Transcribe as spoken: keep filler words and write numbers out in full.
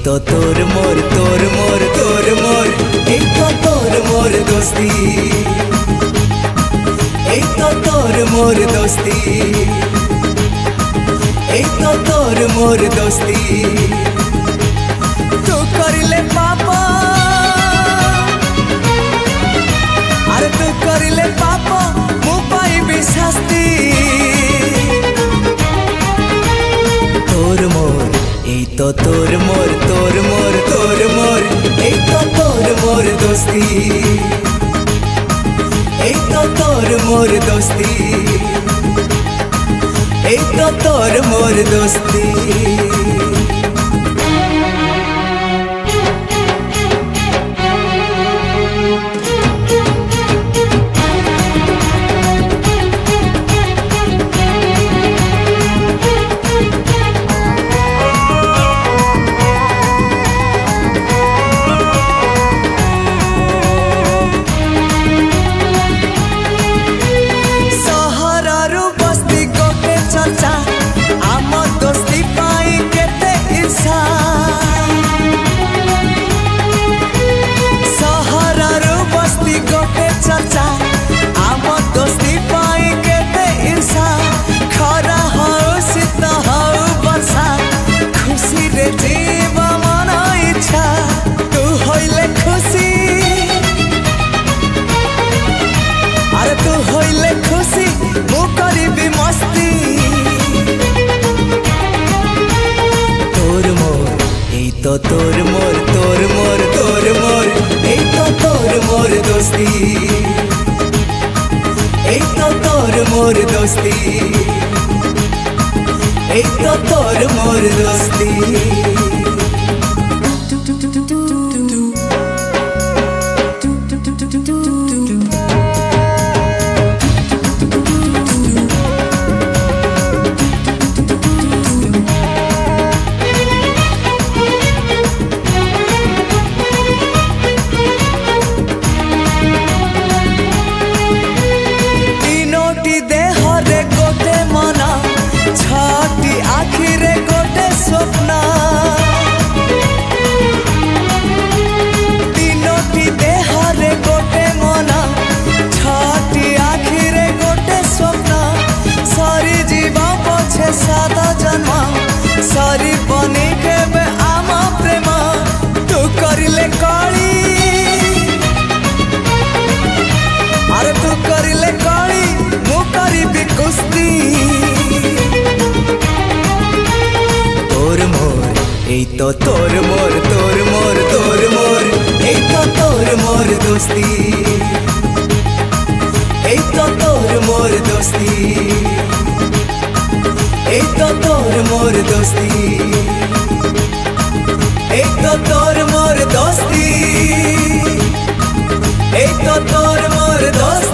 तो तोर मोर तोर मोर तोर मोर एक तो तोर मोर दोस्ती, एक तो तोर मोर दोस्ती, एक तो तोर मोर दोस्ती। तू कर ले पापा अरे तू कर ले पापा मु पाइबी शास्ति। तोर मोर एक तो तोर मोर तोर मोर तोर मोर एक तो तोर मोर दोस्ती, एक तो तोर मोर दोस्ती, एक तो तोर मोर दोस्ती। तो तोर मोर तोर मोर तोर मोर एक तो तोर मोर दोस्ती, एक तो तोर मोर दोस्ती, एक तो तोर मोर दोस्ती। सारी बनी के आमा प्रेम तू करिले काली अरे तू करिले काली मु करिबी कुस्ती। तोर मोर एक तो तोर मोर तोर मोर तोर मोर एक तो तोर मोर दोस्ती, एक तो तोर मोर दोस्ती, एक तो तोर मोर दोस्ती, एक तो तोर मोर दोस्ती, एक तो तोर मोर दोस्ती।